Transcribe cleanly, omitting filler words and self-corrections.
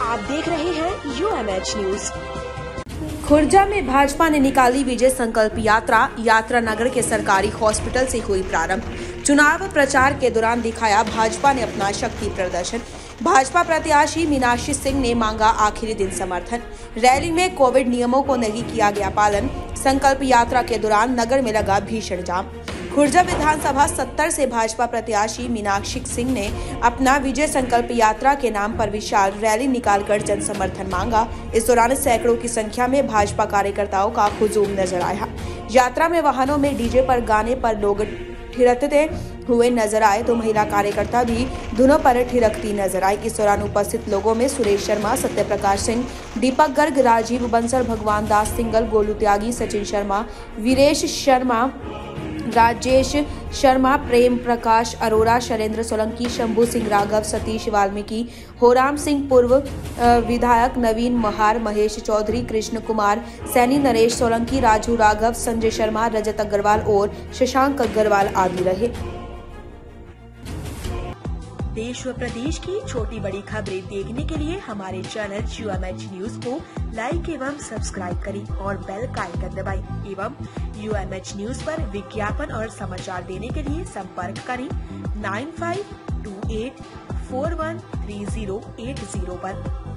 आप देख रहे हैं UMH न्यूज। खुर्जा में भाजपा ने निकाली विजय संकल्प यात्रा। यात्रा नगर के सरकारी हॉस्पिटल से हुई प्रारंभ। चुनाव प्रचार के दौरान दिखाया भाजपा ने अपना शक्ति प्रदर्शन। भाजपा प्रत्याशी मीनाक्षी सिंह ने मांगा आखिरी दिन समर्थन। रैली में कोविड नियमों को नहीं किया गया पालन। संकल्प यात्रा के दौरान नगर में लगा भीषण जाम। खुर्जा विधानसभा 70 से भाजपा प्रत्याशी मीनाक्षी सिंह ने अपना विजय संकल्प यात्रा के नाम पर विशाल रैली निकालकर जन समर्थन मांगा। इस दौरान सैकड़ों की संख्या में भाजपा कार्यकर्ताओं का हुजूम नजर आया। यात्रा में वाहनों में डीजे पर गाने पर लोग थिरकते हुए नजर आए तो महिला कार्यकर्ता भी धुनों पर थिरकती नजर आई। इस दौरान उपस्थित लोगों में सुरेश शर्मा, सत्य प्रकाश सिंह, दीपक गर्ग, राजीव बंसल, भगवान दास सिंगल, गोलू त्यागी, सचिन शर्मा, वीरेश शर्मा, राजेश शर्मा, प्रेम प्रकाश अरोरा, शैलेंद्र सोलंकी, शंभू सिंह राघव, सतीश वाल्मीकि, होराम सिंह, पूर्व विधायक नवीन महार, महेश चौधरी, कृष्ण कुमार सैनी, नरेश सोलंकी, राजू राघव, संजय शर्मा, रजत अग्रवाल और शशांक अग्रवाल आदि रहे। देश व प्रदेश की छोटी बड़ी खबरें देखने के लिए हमारे चैनल UMH न्यूज को लाइक एवं सब्सक्राइब करें और बेल का आइकन दबाएं एवं UMH न्यूज पर विज्ञापन और समाचार देने के लिए संपर्क करें 9528413080 पर।